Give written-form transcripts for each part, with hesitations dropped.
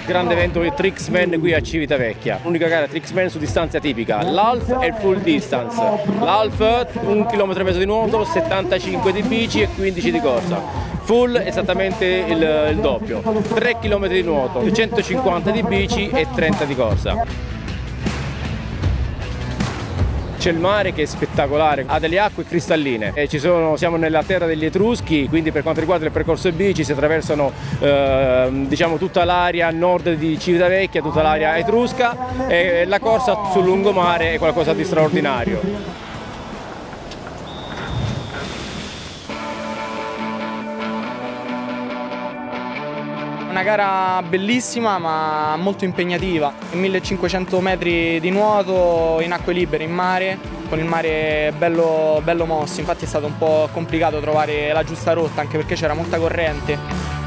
grande evento del Trixman qui a Civitavecchia. L'unica gara Trixman su distanza tipica, l'half e il full distance. L'half 1,5 km di nuoto, 75 di bici e 15 di corsa. Full esattamente il doppio, 3 km di nuoto, 150 di bici e 30 di corsa. C'è il mare che è spettacolare, ha delle acque cristalline e siamo nella terra degli Etruschi, quindi per quanto riguarda il percorso bici si attraversano diciamo tutta l'area a nord di Civitavecchia, tutta l'area etrusca, e la corsa sul lungomare è qualcosa di straordinario. Una gara bellissima ma molto impegnativa, 1500 metri di nuoto in acque libere, in mare, con il mare bello mosso, infatti è stato un po' complicato trovare la giusta rotta anche perché c'era molta corrente.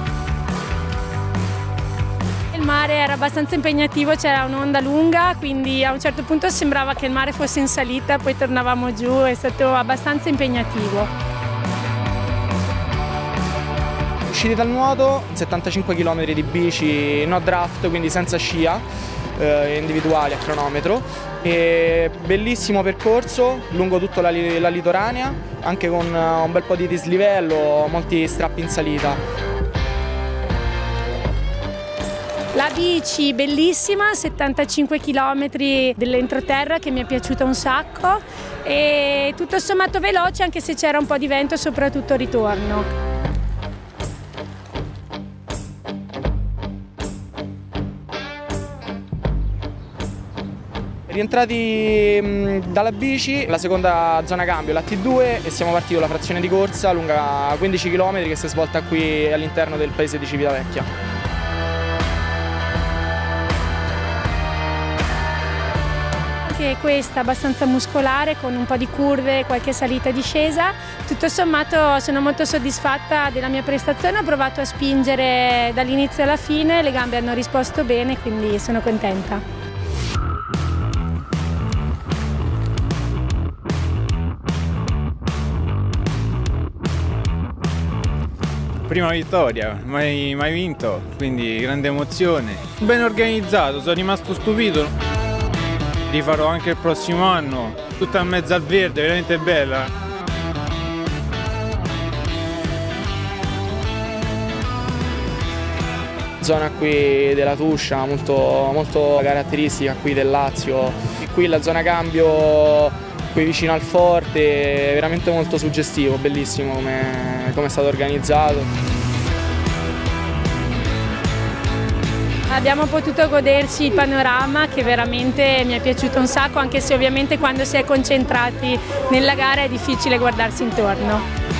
Il mare era abbastanza impegnativo, c'era un'onda lunga, quindi a un certo punto sembrava che il mare fosse in salita, poi tornavamo giù, è stato abbastanza impegnativo. Usciti dal nuoto, 75 km di bici no draft, quindi senza scia, individuali a cronometro, e bellissimo percorso lungo tutta la litoranea, anche con un bel po' di dislivello, molti strappi in salita. La bici bellissima, 75 km dell'entroterra che mi è piaciuta un sacco e tutto sommato veloce anche se c'era un po' di vento soprattutto al ritorno. Rientrati dalla bici, la seconda zona cambio, la T2, e siamo partiti con la frazione di corsa lunga 15 km che si è svolta qui all'interno del paese di Civitavecchia. Anche questa abbastanza muscolare con un po' di curve, qualche salita e discesa. Tutto sommato sono molto soddisfatta della mia prestazione, ho provato a spingere dall'inizio alla fine, le gambe hanno risposto bene, quindi sono contenta. Prima vittoria, mai vinto, quindi grande emozione. Ben organizzato, sono rimasto stupito. Rifarò anche il prossimo anno, tutta in mezzo al verde, veramente bella. Zona qui della Tuscia, molto caratteristica qui del Lazio. Qui la zona cambio, qui vicino al forte, veramente molto suggestivo, bellissimo come è stato organizzato. Abbiamo potuto goderci il panorama che veramente mi è piaciuto un sacco, anche se ovviamente quando si è concentrati nella gara è difficile guardarsi intorno.